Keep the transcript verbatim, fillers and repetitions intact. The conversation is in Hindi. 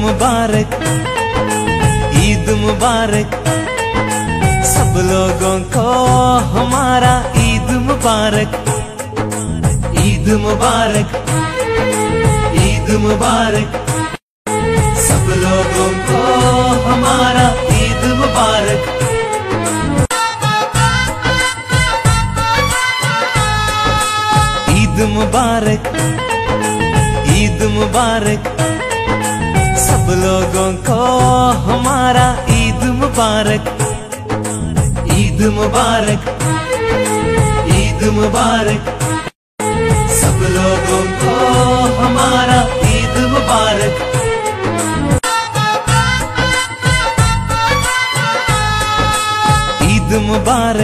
मुबारक, ईद मुबारक, सब लोगों को हमारा ईद मुबारक। ईद मुबारक, ईद मुबारक, सब लोगों को हमारा ईद मुबारक। ईद मुबारक, ईद मुबारक, सब लोगों को हमारा ईद मुबारक। ईद मुबारक, ईद मुबारक,